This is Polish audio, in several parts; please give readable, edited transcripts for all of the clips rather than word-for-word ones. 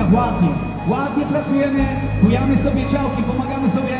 ładnie, ładnie pracujemy, bujamy sobie działki, pomagamy sobie.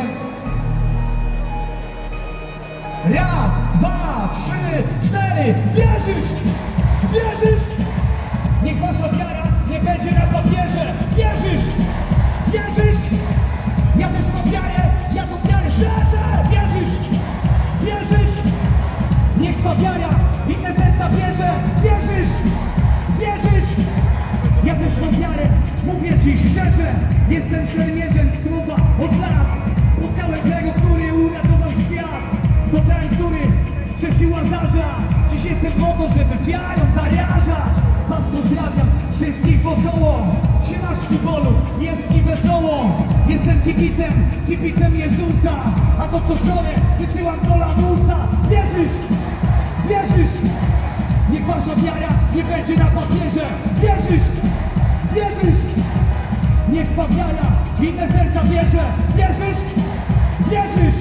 Raz, dwa, trzy, cztery, wierzysz! Wierzysz! Niech wasza wiara nie będzie na papierze, wierzysz! Wierzysz! Ja też mam wiarę, ja tą wiarę szerzę, wierzysz! Wierzysz! Niech ta wiara inne serca bierze, wierzysz! Wierzysz! Ja też mam wiarę, mówię ci szczerze, jestem szermierzem słowa od lat. Spotkałem tego, który uratował świat. To ten, który skrzesił Łazarza. Dziś jestem po to, żeby wiarą zarażać. Was pozdrawiam wszystkich wokoło. Się masz w futbolu, jest i wesoło. Jestem kibicem Jezusa. A to co wczoraj wysyłam do lamusa. Wierzysz? Wierzysz? Niech wasza wiara nie będzie na papierze. Wierzysz? Wierzysz? Niech ta wiara inne serca bierze. Wierzysz? Wierzysz?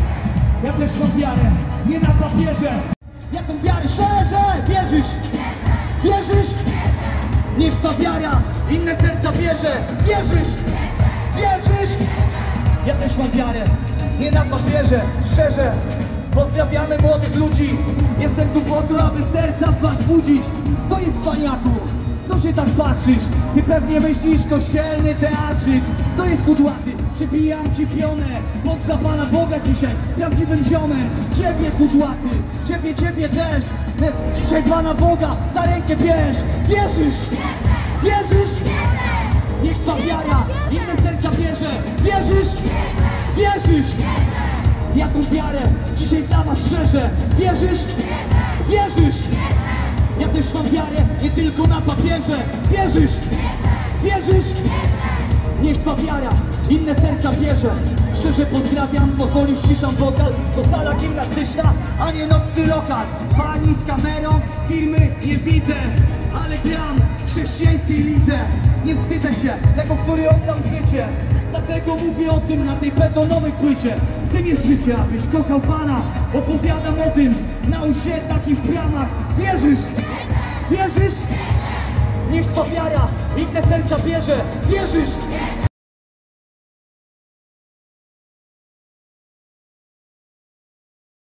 Ja też mam wiarę, nie na papierze. Ja tą wiarę szerzę. Wierzysz? Wierzysz? Niech ta wiara inne serca bierze. Wierzysz? Wierzysz? Ja też mam wiarę, nie na papierze. Szczerze, pozdrawiamy młodych ludzi. Jestem tu po to, aby serca w was budzić. Co jest, cwaniaku? Co się tak patrzysz? Ty pewnie myślisz kościelny teatrzyk. Co jest, kudłaty? Przybijam ci pionę. Bądź dla Pana Boga dzisiaj prawdziwym ziomem. Ciebie, kudłaty, ciebie też. Dzisiaj Pana Boga za rękę bierz. Wierzysz? Wierzysz? Niech ta wiara inne serca bierze. Wierzysz? Wierzysz? Jaką wiarę dzisiaj dla was szerzę. Wierzysz? Wierzysz? Ja też mam wiarę, nie tylko na papierze. Wierzysz? Wierzysz? Niech twa wiara inne serca bierze. Szczerze pozdrawiam, pozwolisz, ściszam wokal. To sala gimnastyczna, a nie nocny lokal. Pani z kamerą, firmy nie widzę, ale gram w chrześcijańskiej lidze. Nie wstydzę się tego, który oddał życie. Dlatego mówię o tym na tej betonowej płycie. W tym jest życie, abyś kochał Pana. Opowiadam o tym na osiedlach i w bramach. Wierzysz? Wierzysz? Niech twa wiara inne serca bierze. Wierzysz?